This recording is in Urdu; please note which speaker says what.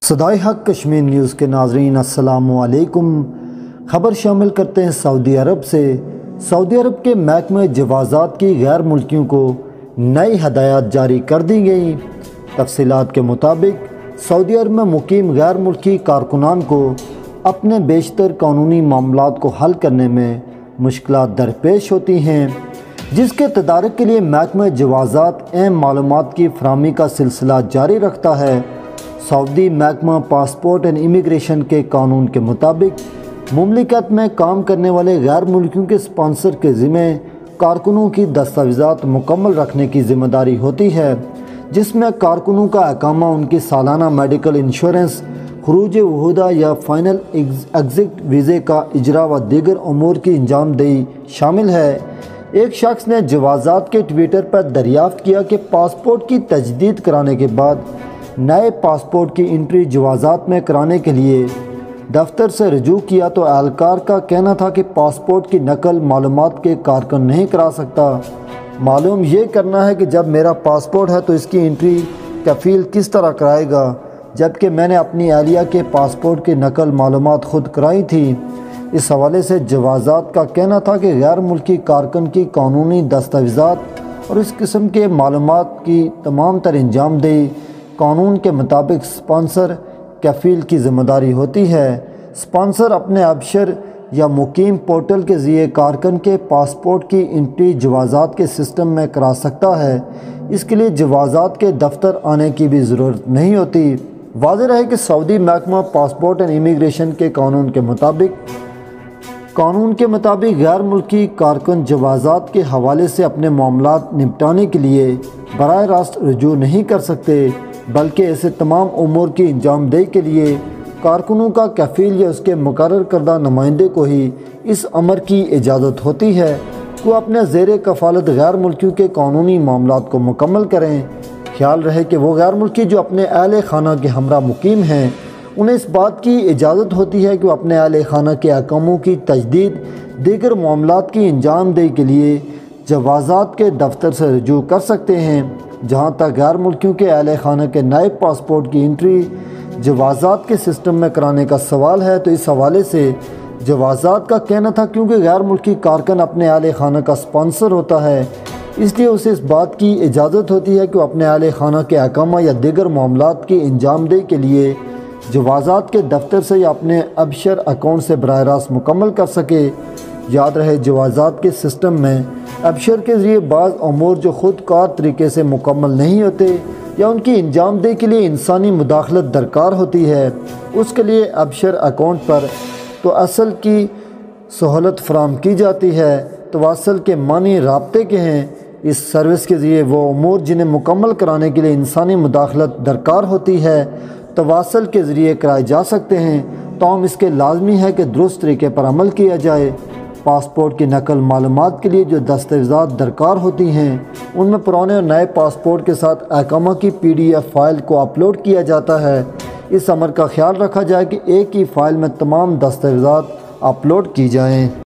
Speaker 1: صدائے حق کشمیر نیوز کے ناظرین السلام علیکم۔ خبر شامل کرتے ہیں سعودی عرب سے۔ سعودی عرب کے محکمہ جوازات کی غیر ملکیوں کو نئی ہدایات جاری کر دی گئیں۔ تفصیلات کے مطابق سعودی عرب میں مقیم غیر ملکی کارکنان کو اپنے بیشتر قانونی معاملات کو حل کرنے میں مشکلات درپیش ہوتی ہیں، جس کے تدارک کے لیے محکمہ جوازات اہم معلومات کی فراہمی کا سلسلہ جاری رکھتا ہے۔ سعودی محکمہ پاسپورٹ اینڈ امیگریشن کے قانون کے مطابق مملکت میں کام کرنے والے غیر ملکیوں کے اسپانسر کے ذمہ کارکنوں کی دستاویزات مکمل رکھنے کی ذمہ داری ہوتی ہے، جس میں کارکنوں کا اقامہ، ان کی سالانہ میڈیکل انشورنس، خروج عہدہ یا فائنل ایگزٹ ویزے کا اجرا و دیگر امور کی انجام دہی شامل ہے۔ ایک شخص نے جوازات کے ٹویٹر پر دریافت کیا کہ پاسپورٹ کی تجدید کرانے کے بعد نئے پاسپورٹ کی انٹری جوازات میں کرانے کے لیے دفتر سے رجوع کیا تو اہلکار کا کہنا تھا کہ پاسپورٹ کی نقل معلومات کے کارکن نہیں کرا سکتا۔ معلوم یہ کرنا ہے کہ جب میرا پاسپورٹ ہے تو اس کی انٹری کفیل کس طرح کرائے گا، جبکہ میں نے اپنی اہلیہ کے پاسپورٹ کی نقل معلومات خود کرائی تھی۔ اس حوالے سے جوازات کا کہنا تھا کہ غیر ملکی کارکن کی قانونی دستاویزات اور اس قسم کے معلومات کی تمام تر انجام دہی قانون کے مطابق اسپانسر کفیل کی ذمہ داری ہوتی ہے۔ اسپانسر اپنے ابشر یا مقیم پورٹل کے ذریعے کارکن کے پاسپورٹ کی انٹری جوازات کے سسٹم میں کرا سکتا ہے۔ اس کے لیے جوازات کے دفتر آنے کی بھی ضرورت نہیں ہوتی۔ واضح رہے کہ سعودی محکمہ پاسپورٹ اینڈ امیگریشن کے قانون کے مطابق غیر ملکی کارکن جوازات کے حوالے سے اپنے معاملات نپٹانے کے لیے براہ راست رجوع نہیں کر سکتے، بلکہ ایسے تمام امور کی انجام دہی کے لیے کارکنوں کا کفیل یا اس کے مقرر کردہ نمائندے کو ہی اس امر کی اجازت ہوتی ہے کہ وہ اپنے زیر کفالت غیر ملکیوں کے قانونی معاملات کو مکمل کریں۔ خیال رہے کہ وہ غیر ملکی جو اپنے اہل خانہ کے ہمراہ مقیم ہیں، انہیں اس بات کی اجازت ہوتی ہے کہ وہ اپنے اہل خانہ کے احکاموں کی تجدید، دیگر معاملات کی انجام دہی کے لیے جوازات کے دفتر سے رجوع کر سکتے ہیں۔ جہاں تک غیر ملکیوں کے اہل خانہ کے نئے پاسپورٹ کی انٹری جوازات کے سسٹم میں کرانے کا سوال ہے، تو اس حوالے سے جوازات کا کہنا تھا کیونکہ غیر ملکی کارکن اپنے اہل خانہ کا اسپانسر ہوتا ہے، اس لیے اسے اس بات کی اجازت ہوتی ہے کہ وہ اپنے اہل خانہ کے احکامہ یا دیگر معاملات کی انجام دہی کے لیے جوازات کے دفتر سے یا اپنے ابشر اکاؤنٹ سے براہ راست مکمل کر سکے۔ یاد رہے جوازات کے سسٹم میں ابشر کے ذریعے بعض امور جو خود کار طریقے سے مکمل نہیں ہوتے یا ان کی انجام دہی کے لیے انسانی مداخلت درکار ہوتی ہے، اس کے لیے ابشر اکاؤنٹ پر تواصل کی سہولت فراہم کی جاتی ہے۔ تواصل کے معنی رابطے کے ہیں۔ اس سروس کے ذریعے وہ امور جنہیں مکمل کرانے کے لیے انسانی مداخلت درکار ہوتی ہے تواصل کے ذریعے کرائے جا سکتے ہیں، تاہم اس کے لازمی ہے کہ درست طریقے پر عمل کیا جائے۔ پاسپورٹ کی نقل معلومات کے لیے جو دستاویزات درکار ہوتی ہیں، ان میں پرانے اور نئے پاسپورٹ کے ساتھ احکامہ کی PDF فائل کو اپلوڈ کیا جاتا ہے۔ اس امر کا خیال رکھا جائے کہ ایک ہی فائل میں تمام دستاویزات اپلوڈ کی جائیں۔